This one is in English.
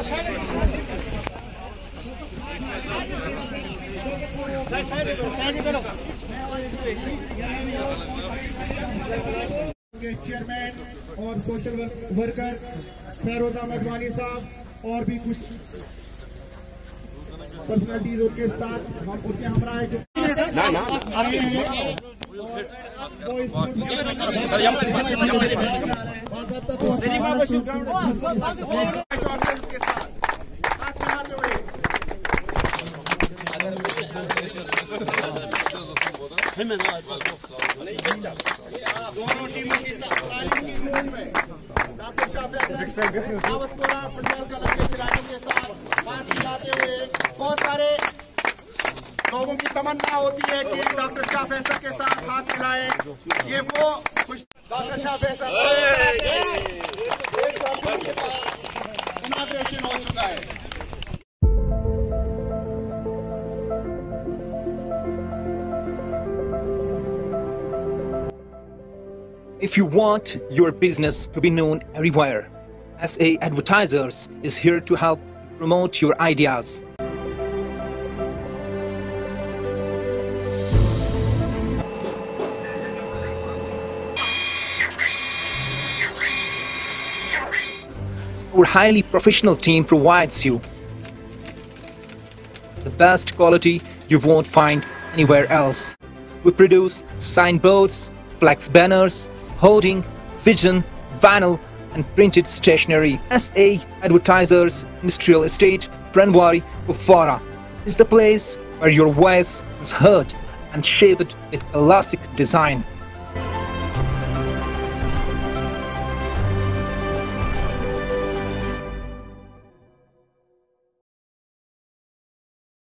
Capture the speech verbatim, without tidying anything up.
Chairman और social worker Pharaoh's Ahmad वानी साहब और भी कुछ पर्सनालिटीज उनके साथ हम उनके हमरा है जो ना ना दोनों टीमों की doctor Shah Faisal Dawatpura football club के खिलाड़ियों के साथ बात मिलाते हुए बहुत सारे लोगों की तमन्ना होती है कि डॉक्टर शाह फैसल के साथ हाथ मिलाएं। ये वो डॉक्टर शाह फैसल इनॉग्रेशन हो चुका है। If you want your business to be known everywhere, S A Advertisers is here to help promote your ideas. Our highly professional team provides you the best quality you won't find anywhere else. We produce signboards, flex banners, hoarding, vision, vinyl and printed stationery. S A Advertisers Industrial Estate, Pranwari, Kufara is the place where your voice is heard and shaped with classic design.